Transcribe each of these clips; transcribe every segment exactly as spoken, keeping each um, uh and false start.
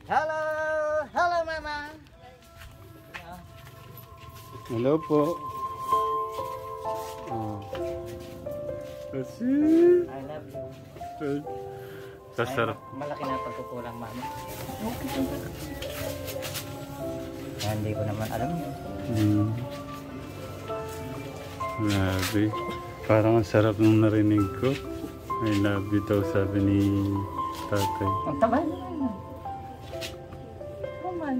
Hello! Hello, Mama! Hello po. Oh. Kasi... I love you. Sasarap. Ay, malaki na pagkukulang, Mama. Kaya hindi ko naman alam yun. Hmm. Grabe. Parang ang sarap nung narinig ko. I love you daw, sabi ni tatay. Ang taba na yun. Kuman.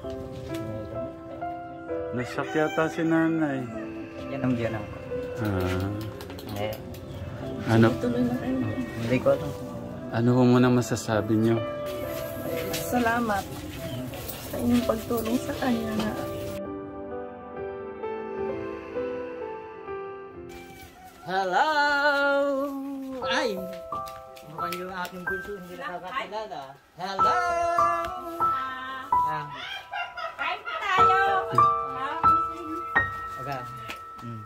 Nasyak yata si nanay. Yan ang biyanang ko. Ah. Eh. Ano? Hindi ko alam. Ano po muna masasabi niyo? Salamat sa inyong pagtulong sa kanya na Hello! Ay! Mukhang yung aking bunso hindi nakakakilala. Hello! Ah. kain pa tayo! Okay. Hmm.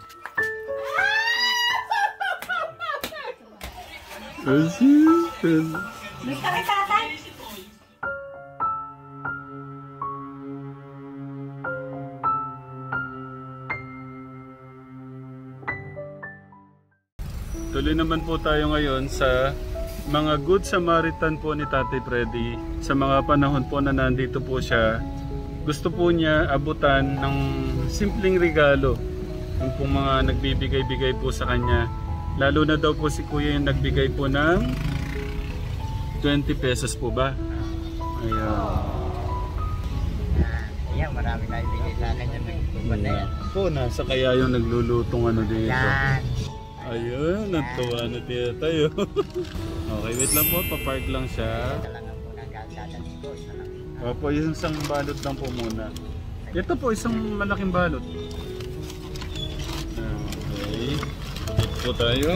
Kasi... Gusto kay tatay? Tuloy naman po tayo ngayon sa mga Good Samaritan po ni Tatay Freddy. Sa mga panahon po na nandito po siya, gusto po niya abutan ng simpleng regalo. Yung pong mga nagbibigay-bigay po sa kanya. Lalo na daw po si Kuya yung nagbigay po ng twenty pesos po ba? Ayan. Yan, marami na ibigay sa akin yung nagtutuban na yan. Po, nasa kaya yung naglulutong ano dito. Yan. Ayun, natuwa na tiya tayo. Okay, wait lang po, papark lang siya. Kailangan po ng dadalhin ko. Isa lang. Opo, yung isang balot lang po muna. Ito po, isang malaking balot. Okay, dito po tayo.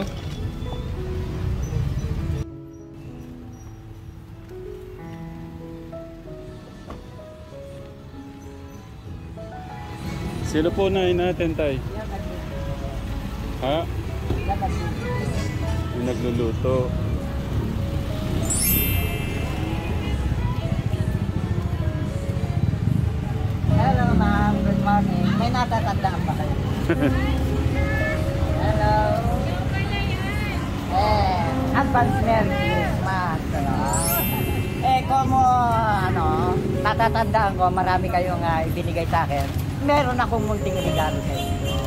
Sino po na natin, tay? Ha? Yung nagluluto. Hello, ma'am. Good morning. May natatandaan ba kayo? Hello. Eh, advance Merry Christmas. Ano? Eh, kung mo, ano, natatandaan ko, marami kayong uh, ibinigay sa akin. Meron akong munting regalo sa inyo.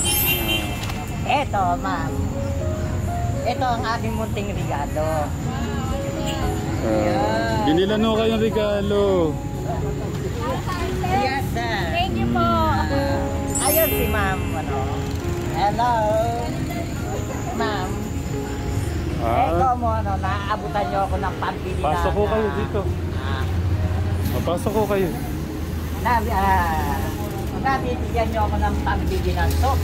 Eto, ma'am. Ito ang aking munting regalo. Uh, Binilan mo kayong regalo. Yes, sir. Thank you po! Uh, ayun si ma'am, ano. Hello. Ma'am. Ah. Ito mo, ano, naaabutan niyo ako ng pambili na... Pasok ko kayo dito. Ah. Pasok ko kayo. Na, ah, nabibigyan niyo ako ng pambili ng soap.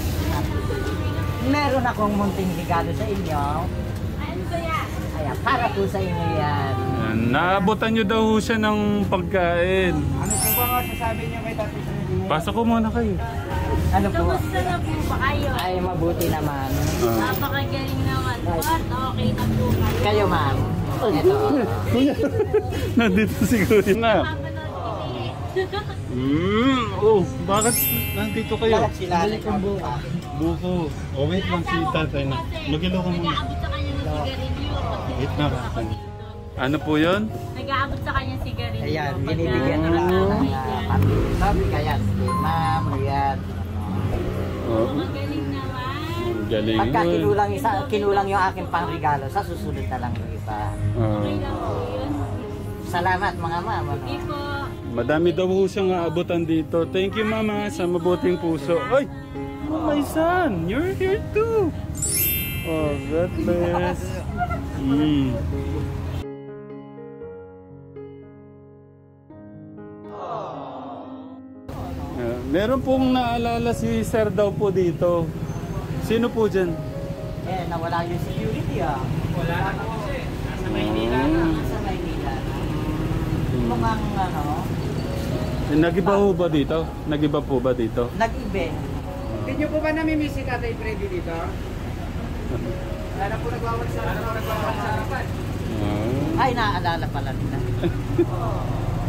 Meron akong munting regalo sa inyo. Ayan, para po sa inyo yan. Yan, naabutan nyo daw ho siya ng pagkain. Ano po ba masasabi niyo kay Tati Freddy? Pasok ko muna kayo. Ano po? Kamusta na po ba kayo? Ay, mabuti naman. Ah. Napakagaling naman po at okay na po kayo. Kayo, ma'am. Ito. Kuya, nandito si Kuya na. Mm, oh, bakit nandito kayo? Bakit sila nagkabuka? Buko. Oh, wait lang si tatay na. Mag-ilaw ka muna. Nag-aabot sa kanya ng sigarilyo. Wait na. Ano po yun? Nag-aabot sa kanya sigarilyo. Ayan, binibigyan nila ako ng uh, pambili. Sabi kaya, ma'am, ayan. Oh, Magaling naman. galing Pagka yun. kinulang, isa, kinulang yung aking pangregalo, sa susunod na lang yung iba. Okay lang Ah. po yun. Salamat mga ma'am. Ano? Sige po. Madami daw ho siyang aabutan dito. Thank you, Mama, sa mabuting puso. Ay! Oh, my son! You're here too! Oh, God bless. Mm. Uh, meron pong naalala si Sir daw po dito. Sino po dyan? Eh, nawala yung security ah. Wala na po kasi. Nasa Maynila na. Nasa Maynila na. Mukhang ano, Eh, Nag-iba ho ba dito? Nag-iba po ba dito? nag-event. Hindi nyo po ba namimiss si Tatay Freddy dito? Wala na po nagwawag sa harapan. Ah. Ay, naaalala pala nila.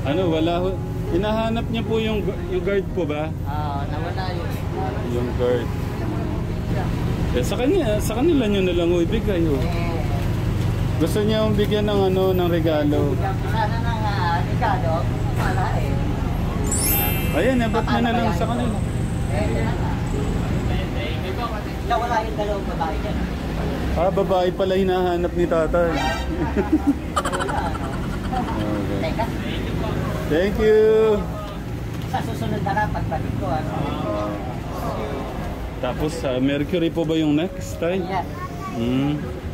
Ano, wala ho. Hinahanap niya po yung, yung guard po ba? Ah, nawala yun. Yung guard. Eh, sa kanya, sa kanila nyo na lang ho ibigay ho. Eh, Gusto niya yung bigyan ng ano, ng regalo. sana ng uh, regalo, wala eh. Ayan, abot mo na lang sa kanila. Eh, yun na nga. Nawala yung dalawang babae dyan. Ah, babae pala hinahanap ni tatay. Wala, ano? Okay. Teka, Thank you! sa susunod na lang, pagbalik ko, ano? Tapos, sa Mercury po ba yung next time? Yan. Hmm.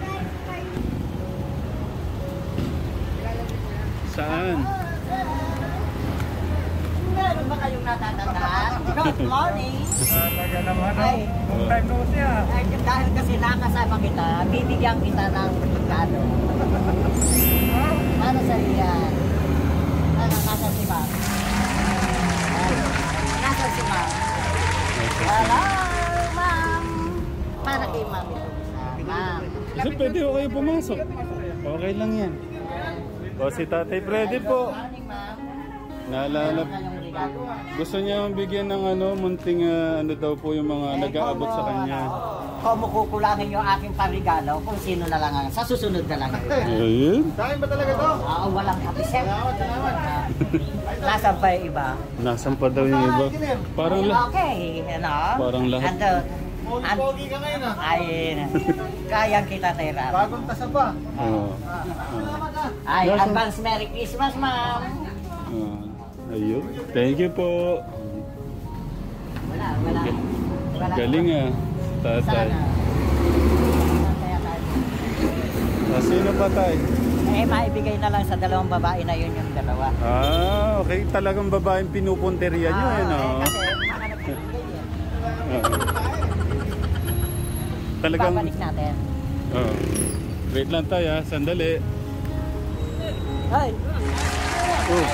Saan? Meron ba kayong natatandaan? Good morning! Talaga naman. Ay, Long time no see ah. ay, dahil kasi nakasama kita, bibigyan kita ng regalo. Ano sa iyan? Ano, nasa si Ma'am? Ay, nasa si Ma'am? Hello, Ma'am! Para kay Ma'am ito isa. Ma'am. Kasi pwede ko kayo pumasok. Okay lang yan. O si Tatay Freddy po. Morning, Ma'am. Naalala, Kayong regalo. gusto niya bigyan ng ano, munting ah, ano daw po yung mga nag-aabot sa kanya. Kung kukulangin yung aking parigalo, kung sino na lang ang sa susunod na lang. Ayun. Kain ba talaga to? Oo, walang kapisep. Nasaan pa yung iba? Nasaan pa daw yung iba? Parang la Okay, ano? Parang lahat. Ando, an Pogi ka ngayon ah. ay, kayang kita tira. Bagong tasa pa. Oo. Ay, advance Merry Christmas, Ma'am. Ah, ayun. Thank you po. Wala, wala. Wala. Galing ah, tatay. Sana. Kaya tayo. Ah, sino pa tay? Eh, maibigay na lang sa dalawang babae na yun yung dalawa. Ah, okay. Talagang babaeng pinupunteriya nyo, Ah, eh, no? eh, kasi mga nagbibigay yan. Oo. Talagang... Babalik natin. Oo. Wait lang tayo, ah. Sandali. Ay! Oh.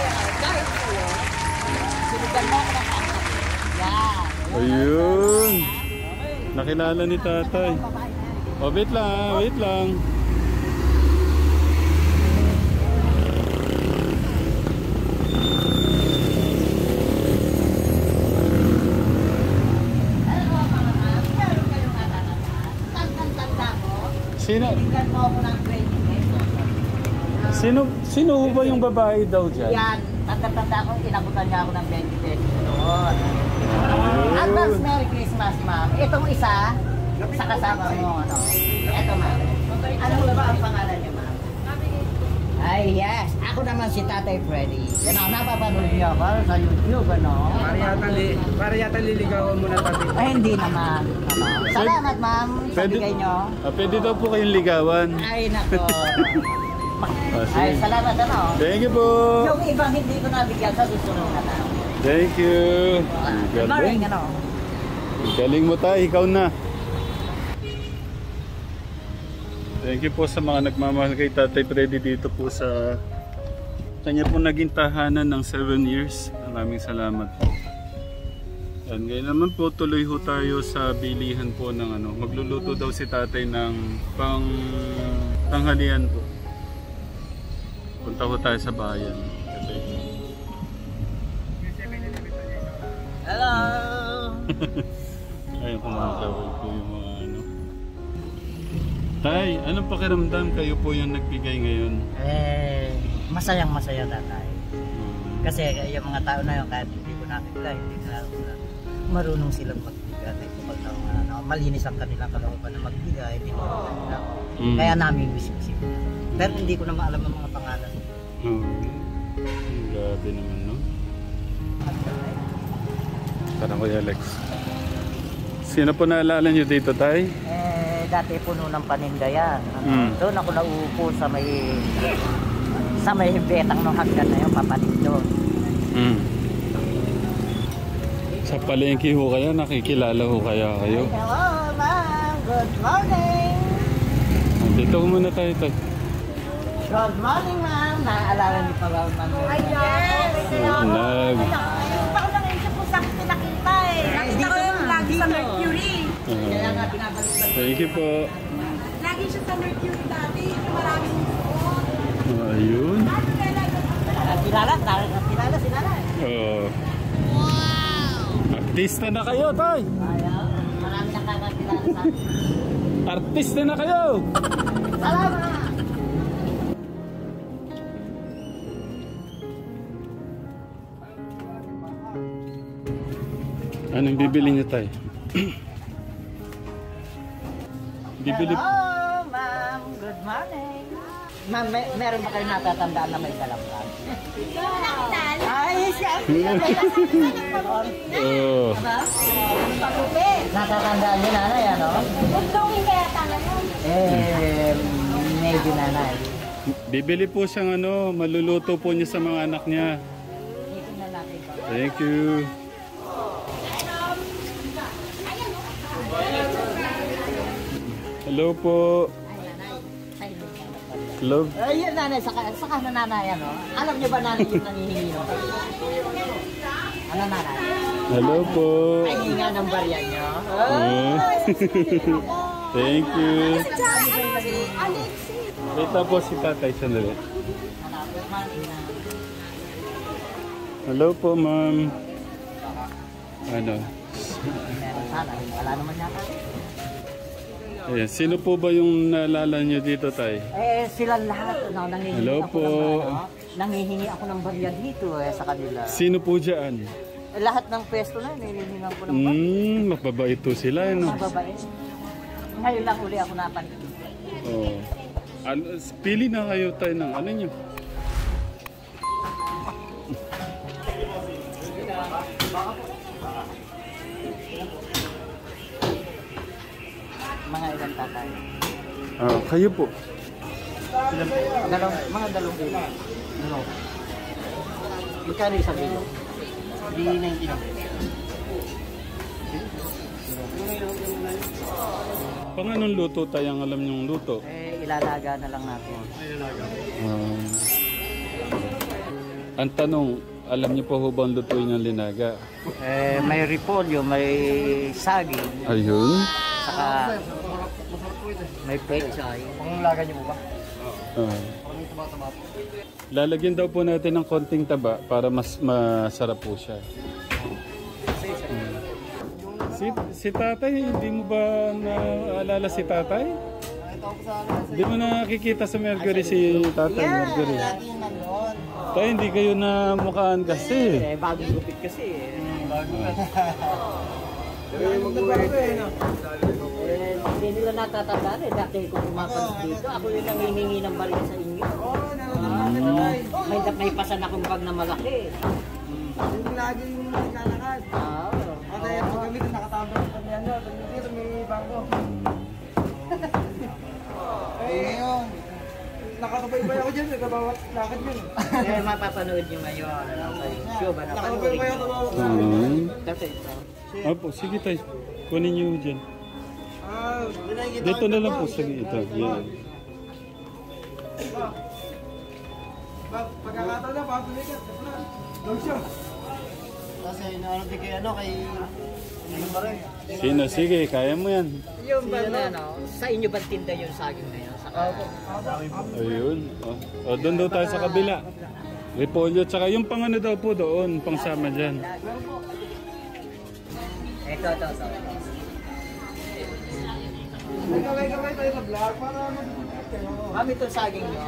Sinigan mo ako ng pangkat. Yan. Ayun. Nakilala ni tatay. Oh, wait lang, ah. Wait lang. Sino? Sinigan mo ako ng twenty pesos. Sino, sino ho ba yung babae daw dyan? Yan. Tanda-tanda ko, inabutan niya ako ng twenty pesos doon. Ayun. Advance Merry Christmas, ma'am. Itong isa, sa kasama mo, ano. Ito, ma'am. Ano ba ang pangalan niyo, ma'am? Ay, yes. Ako naman si Tatay Freddy. Yan ang napapanood niyo ako sa YouTube, ano. Para yata, li, para yata liligawan mo na pati. Ay, hindi naman. Ano. Salamat, ma'am, sa Pwede, bigay niyo. ah, pwede daw po kayong ligawan. Ay, nako. Ah, sige. Ay, salamat, ano. Thank you po. Yung ibang hindi ko nabigyan sa susunod na lang. Thank you. Good morning, Galing. ano. Galing mo tayo, ikaw na. Thank you po sa mga nagmamahal kay Tatay Freddy dito po sa kanya po naging tahanan ng seven years. Maraming salamat po. Yan, ngayon naman po tuloy ho tayo sa bilihan po ng ano. Magluluto daw si Tatay ng pang tanghalian po. Punta ho tayo sa bayan. Hello! Ayun, kumakawal po yung mga ano. Tay, anong pakiramdam kayo po yung nagbigay ngayon? Eh, masayang masaya tatay. Hmm. Kasi yung mga tao na yun, kahit hindi ko nakita, hindi na marunong silang magbigay. Kapag ano, malinis ang kanilang kalooban na magbigay, hindi ko kanila. Mm. Kaya namin bisip-bisip. Pero hindi ko na maalam ang mga pangalan. Oh. Grabe naman, no? Parang Kuya Alex. Sino po naalala nyo dito, Tay? Eh, dati puno ng paninda yan. Ano? Mm. Doon ako nauupo sa may sa may betang ng hagdan na yun, papanig doon. Mm. Sa palengke ho kaya, nakikilala ho kaya kayo? Hello, ma'am. Good morning. Dito ko muna tayo, Tay. Good morning, ma'am. Naaalala niyo pa ba, ma'am? Ay, yes! Nag... Yung pa ko lang isip po sa akin pinakita eh. Nakita ko yung lagi sa Mercury. Kaya nga Uh, binabalik-balik. thank you po. Lagi siya sa Mercury dati. Yung maraming suot. Ayun. Ano kaya lagi? Kilala, kilala Oh. Artista na kayo, tay! Ayaw. Marami na kakakilala sa akin. Artista na kayo! Salamat! Anong bibili niyo, tay? Bibili... Hello, ma'am. Good morning. Ma'am, may, meron ba kayo natatandaan na may kalangkan? Ay, siya. Oh. Natatandaan niyo, nanay, ano? Huwag kaya tangan mo. Eh, medyo nanay. Bibili po siyang ano, maluluto po niya sa mga anak niya. Dito na natin ko. Thank you. Hello po. Hello. Ay, yun, nanay, saka, saka na nanay, ano? Alam niyo ba nanay yung nangihingi ng barya? Ano, nanay? Hello po. Ay, hinga ng barya niyo. Oh. Thank you. Alexis. Wait na po si tatay sandali. Hello po, ma'am. Ano? Meron sana, wala naman yata. Ayan. Sino po ba yung naalala niyo dito, tay? Eh, sila lahat, ano, nangihingi Hello ako po. ng, ano, nangihingi ako ng barya dito, eh, sa kanila. Sino po dyan? Eh, lahat ng pwesto na, nilihingan ko ng barya. Hmm, mapabait po sila, ano? Mababae. Ngayon lang uli ako napansin. Oh. Ano, pili na kayo tayo ng ano nyo? Mga ilang tatay. Ah, kayo po. Dalawang, mga dalawang kilo. Ano? Magkano isang kilo? Di ninety lang. Pang anong luto tayo ang alam nyong luto? Eh, ilalaga na lang natin. Um, ang tanong, alam niyo po ho ba ang lutuin ng linaga? Eh, may repolyo, may saging, Ayun. saka may pechay. Ang laga niyo po ba? Ah. Lalagyan daw po natin ng konting taba para mas masarap po siya. Hmm. Si, si tatay, hindi mo ba naalala si tatay? Hindi mo nakikita sa Mercury si tatay Mercury? Tayo, hindi kayo na mukhaan kasi. Eh, bagong gupit kasi eh. Eh, hindi nila natatandaan eh. Dati kung pumapanos dito, ako yung nangihingi ng barya sa inyo. May, may pasan akong bag na malaki. Yung lagi yung naglalakad. Ah, Kasi pag kami doon nakatambang kami ano, dito may bangko. Eh ngayon, nakatabaybay ako dyan, nagkabawat lakad yun. eh, mapapanood nyo ngayon. Ano, kay Show ba? Napanood Nakatabaybay ako nyo. tabawat lakad. Hmm. Kasi ito. Opo, sige tayo. Kunin niyo dyan. Ah, dinakikita Dito ko na lang ito. po sa ito. Yan. Pag- Pagkakataon na, baka tumikat. Dog show. Kasi naano din kay ano, kay... Ano ba rin? Sino? Sige, kaya mo yan. Yung ba na, ano, sa inyo ba tinda yung saging na yun? Saka, Ayun. O, o doon daw tayo sa kabila. Repolyo, tsaka yung pang ano daw po doon, pang sama dyan. ito, ito, ito. Nagkaway-kaway tayo na vlog para mag-vlog kayo. Mami, itong saging nyo.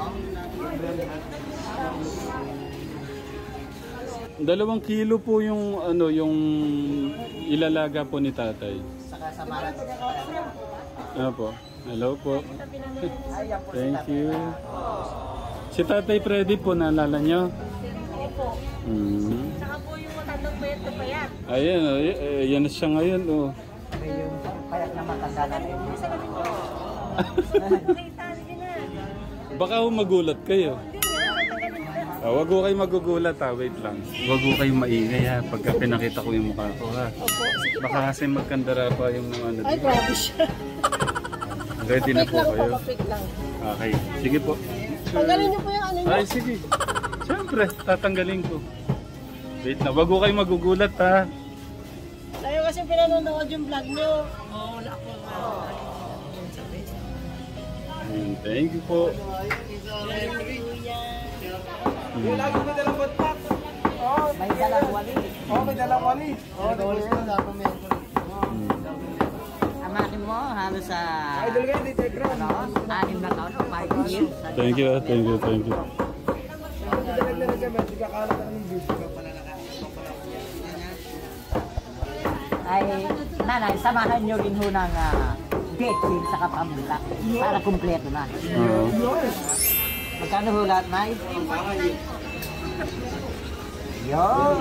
Dalawang kilo po yung ano yung ilalaga po ni tatay. Saka sa malat. Ano po? Hello po. Thank you. Si Tatay Freddy po, naalala nyo? Opo. Hmm. Saka po yung matandang payat na payat. Ayan, oh, y- eh, yan na siya ngayon. Oh. May yung payak na matanda natin. Nakita din na. Baka ho magulat kayo. Ah, wag ho kayo magugulat ha, wait lang. Wag ho kayo maingay ha, pagka pinakita ko yung mukha ko ha. Baka kasi magkandara pa yung mga ano. Ay, dito. grabe siya. Ready na po kayo? Papapik lang. Okay, sige po. Tanggalin niyo po yung ano niyo. Ay, sige. Siyempre, tatanggalin ko. Wait na, wag ho kayo magugulat ha. Tayo kasi pinanonood yung vlog niyo. Oo, wala ako. Ayun, thank you po. Yung lagi ko dalang batak. Oo, May dalang wali. Oo, may dalang wali. Oo, nag-ulis ko na ako may Amakin mo, halos sa... idol kayo, di Telegram. Ano? Anim na taon o five years. Thank you, thank you, thank you. Dalag-dalag kami, di kakalat ka ng video. Ay, nanay, samahan nyo rin ho ng uh, dating sa kapamilya para kumpleto na. Oo. Magkano ho lahat, Nay? Yun.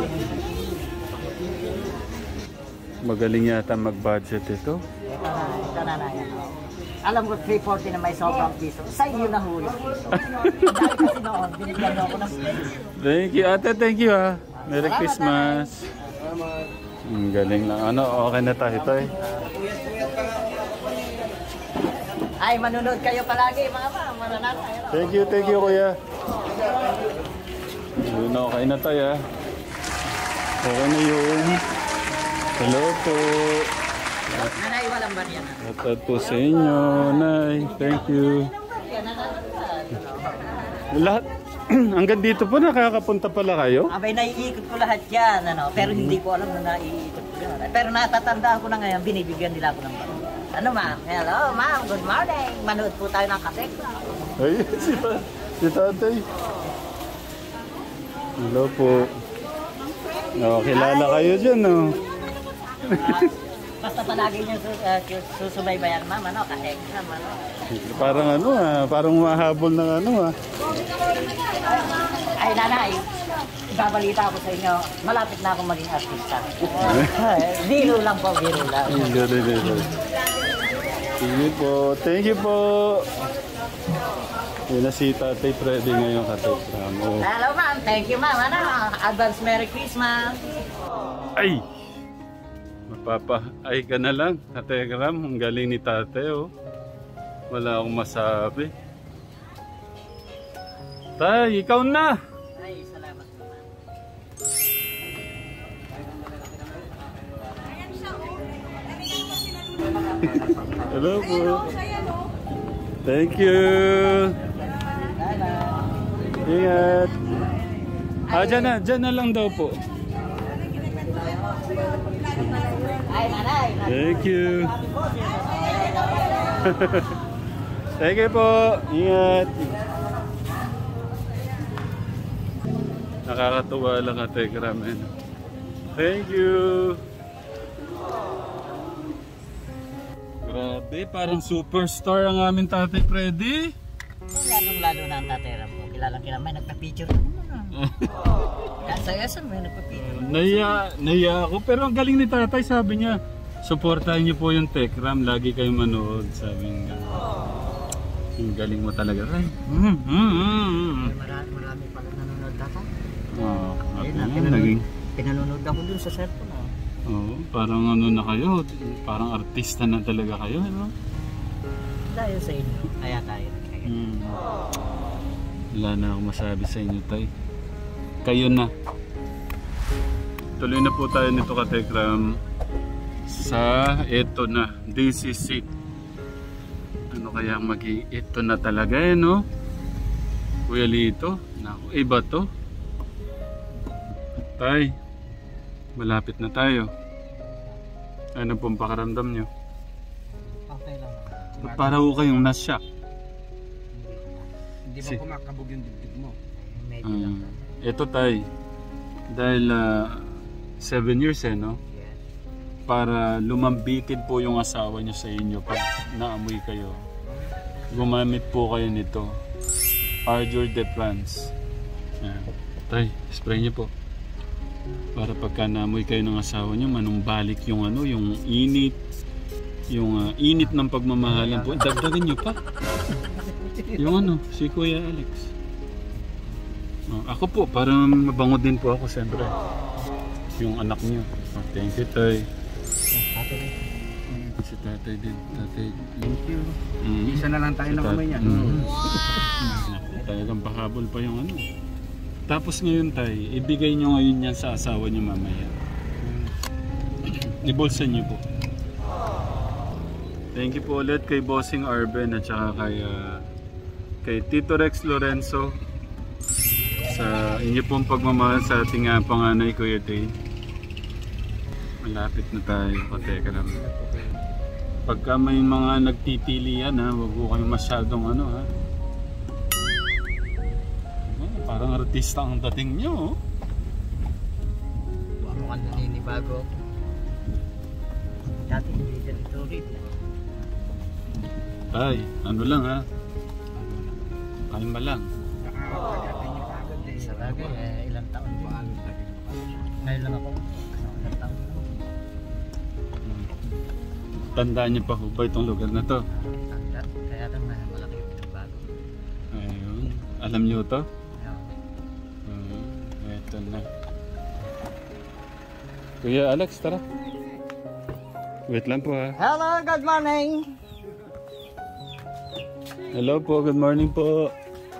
Magaling yata mag-budget ito. Ito na, ito na, Nay. Alam ko, three forty na may sobrang piso. Sa inyo na ho yung piso. Dahil kasi noon, binigyan nyo ako ng piso. Thank you, ate. Thank you, ha. Merry Christmas. Ang galing lang. Ano, okay na tayo, Tay. Ay, manunod kayo palagi, mga ma. Mananatay. Thank you, thank you, kuya. Yun, okay na tayo, ha. Okay na yun. Hello po. Nanay, walang barya na. At po sa inyo, Nay. Thank you. Lahat, hanggang dito po nakakapunta pala kayo? Abay, naiikot ko lahat yan, ano, pero hindi ko alam na naiikot ko yan. Pero natatandaan ko na ngayon, binibigyan nila ako ng barya. Ano, ma'am? Hello, ma'am. Good morning. Manood po tayo ng kape. Ay, si, ta si tatay. Hello po. Oh, kilala kayo dyan, no? Basta palagi niyo sus uh, susubaybayan, ma'am, ano, ka-exam, ano. Parang ano ah, parang mahabol ng ano ah. Ay, nanay, babalita ako sa inyo, malapit na akong maging artista. Biro lang po, biro lang. Ang galing nito. Thank you po. Thank you po. Yun na si Tatay Freddy ngayon, katekram. Oh. Hello, ma'am. Thank you, ma'am. Ano, advance Merry Christmas. Ay! Mapapa, ay ka na lang, katekram. Ang galing ni Tatay, oh. Wala akong masabi. Tay, ikaw na! Ay, salamat po, ma'am. Hello po. Thank you. Ingat. Ah, dyan na, dyan na lang daw po. Ay, nanay. Thank you. Thank you po. Ingat. Nakakatuwa lang ka, Tegram. Thank you. Grabe, parang superstar ang aming Tatay Freddy. Lalong-lalo na ang tatera po. Kilalang-kilala. May nagpa-picture na naman. Kasa-kasa may nagpa-picture. Naiya, naiya ako. Pero ang galing ni Tatay, sabi niya, supportahan niyo po yung Tekram. Lagi kayong manood. Sabi niya. Ang galing mo talaga. Ay, mm, mm, mm. Marami, marami pala nanonood tatay. Oh, Ayun ako na, nga, pinanood, naging, pinanonood ako dun sa cellphone. Oh. oh, parang ano na kayo. Parang artista na talaga kayo. Ano? Dahil sa inyo. Kaya tayo. Hmm. Wala na akong masabi sa inyo, Tay. Kayo na. Tuloy na po tayo nito, Katekram, sa ito na, this is it. Ano kaya magi ito na talaga eh, no? Kuya Lito, naku, iba to. Tay, malapit na tayo. Ano pong pakaramdam nyo? Okay lang. Ba't para ho kayong na-shock? Hindi ba Si- kumakabog yung dibdib mo? Medyo lang. Um, ito, Tay, dahil seven years eh, no? Yes. Para lumambitin po yung asawa niyo sa inyo pag naamoy kayo. Gumamit po kayo nito. Ardor de France. Ayan. Tay, spray niyo po. Para pagka naamoy kayo ng asawa niyo, manumbalik yung ano, yung init. Yung uh, init ng pagmamahalan po. Dagdagan niyo pa. Yung ano, si Kuya Alex. Oh, ako po, para mabango din po ako, siyempre. Yung anak niyo. Oh, thank you, Tay. Si tatay din. Tatay. Thank you. Mm. Isa na lang tayo Si ng tat- kamay niya. Mm. Talagang pahabol pa yung ano. Tapos ngayon, Tay, ibigay nyo ngayon yan sa asawa niyo mamaya. Ibulsa niyo po. Thank you po ulit kay Bossing Arben at saka kay, uh, kay Tito Rex Lorenzo sa inyo pong pagmamahal sa ating uh, panganay, Kuya Dane. Malapit na tayo, pateka lang. Pagka may mga nagtitili yan ha, huwag po kayong masyadong ano ha. Oh, parang artista ang dating nyo. Huwag mo kang naninibago. Dati hindi ganito rin. Ay, ano lang ha. Kalma lang. Sa bagay, eh, ilang taon din. Ngayon lang ako. Ilang taon lang. Tandaan niyo pa ho ba itong lugar na to? Tanda. Kaya lang na malaki yung bago. Ayun. Alam niyo to? Ayun. Hmm, eto na. Kuya Alex, tara. Wait lang po ha. Hello, good morning! Hello po, good morning po.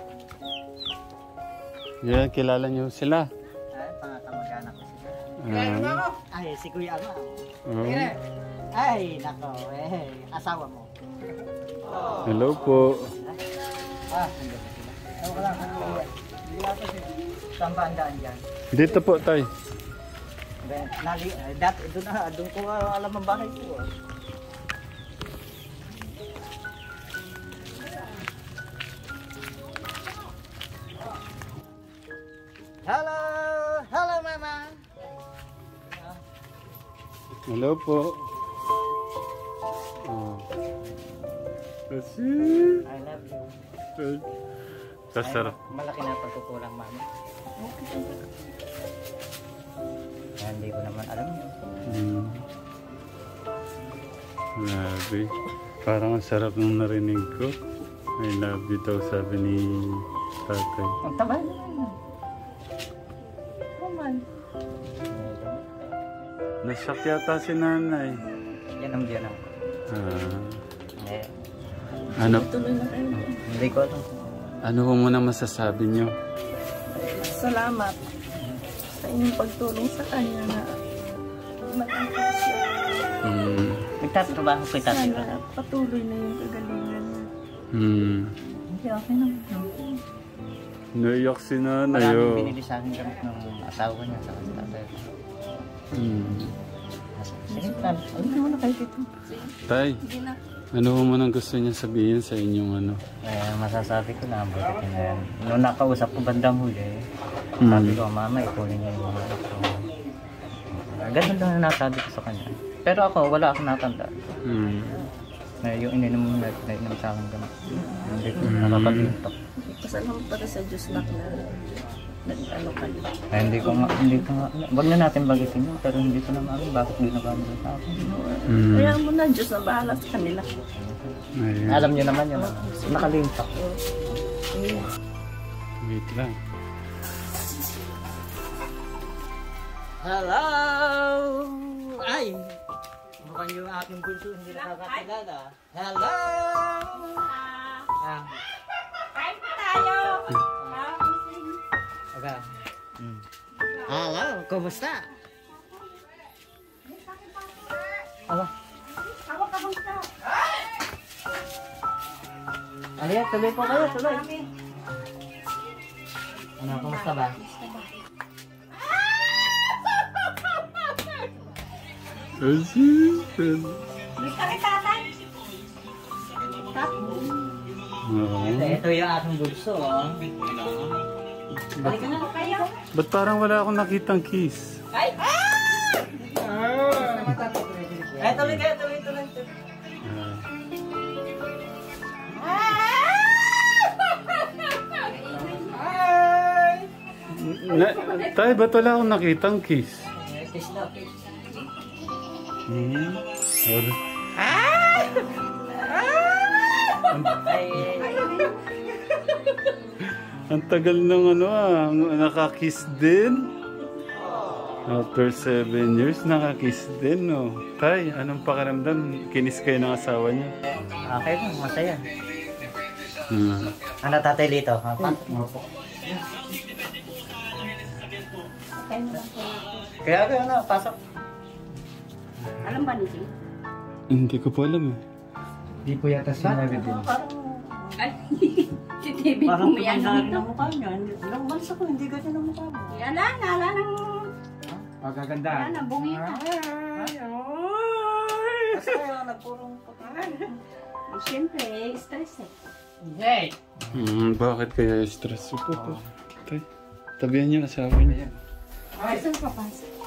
Yeah, kilala niyo sila? Ay, pangakamag-anak ko sila. Ah, Ay, si Kuya Ama. oh. Ay, nako, eh, asawa mo. Hello po. Ah, hindi na sila. Ewan ko lang, hindi natin sila. Saan ba ang daan dyan? Dito po tayo. Ben, nali, eh, dati, doon na, doon ko ah, alam ang bahay ko. ah. Hello! Hello, Mama! Hello po. Oh. Kasi... I love you. Kasarap. Ay, malaki na pagkukulang, Mama. Kaya hindi ko naman alam yun. Hmm. Grabe. Parang ang sarap nung narinig ko. I love you daw, sabi ni tatay. Ang taba na yun. Naman. Nasyak yata si nanay. Yan ang biyanan ko. Ah. Eh, Ano, Tuloy na kayo. hindi ko alam kung ano po muna masasabi niyo? Salamat sa inyong pagtulong sa kanya na matangkap siya. Hmm. nagtatrabaho ko tatay ko. Sana patuloy na yung kagalingan niya. Hmm. Hindi, okay naman. Naiyak si nanay, Maraming oh. binili sa akin gamit ng asawa niya sa tatay ko. Hmm. Sige, plan. Alam mo na kayo dito. Tay, ano po mo nang gusto niya sabihin sa inyong ano? Eh, masasabi ko na, bakit na yan. Noong nakausap ko bandang huli, Hmm. sabi ko, mama, ipunin niya yung mga ito. Ganun lang na nasabi ko sa kanya. Pero ako, wala akong natanda. Hmm. Na yung ininom na ininom sa akin gamit. Hindi ko Hmm. nakapag-intok. Pasalamat para sa Diyos na nag-ano ka niya. Eh, hindi ko nga, hindi ko nga, wag na natin bagitin yun, pero hindi ko na maamin bakit ginawa mo sa akin. Hmm. Kaya mo na, Diyos na bahala sa kanila. Ayan. Alam niyo naman yun, nakalintak. Wait lang. Hello! Ay! Mukhang yung aking bunso hindi nakakakilala. Hello! Ah. Kain pa tayo! Okay. Mm. Hello! Kumusta? Aba? Aliya, tuloy po kayo, tuloy. Ano, kumusta ba? Assistant. Oo. Ito, ito yung aking bunso. Oh. Ba't parang wala akong nakitang kiss? Eh, tuloy kayo, tuloy, tuloy. tuloy. Na, tay, ba't wala akong nakitang kiss? Eh, kiss na, kiss. Hmm. Or, Ay, ang tagal ng ano ah, nakakiss din. After seven years, nakakiss din, no? Tay, anong pakiramdam? Kinis kayo ng asawa niyo? okay lang, masaya. Hmm. Ano tatay Lito? Ha? Opo. Kaya kaya na, pasok. Alam ba nito? Hindi ko po alam eh. Di po yata sinabi din. Ay, si T V Parang pumayan tumanda rin dito. ang mukha niya. Ilang months ako, hindi ganyan ang mukha mo. Wala na, wala nang... Magaganda. Wala na, bungita. Kasi kaya nagpurong puti. Siyempre, stress eh. Hindi. Hmm, bakit kaya stress po po? Tay, tabihan niyo asawa niyo. Saan papasok?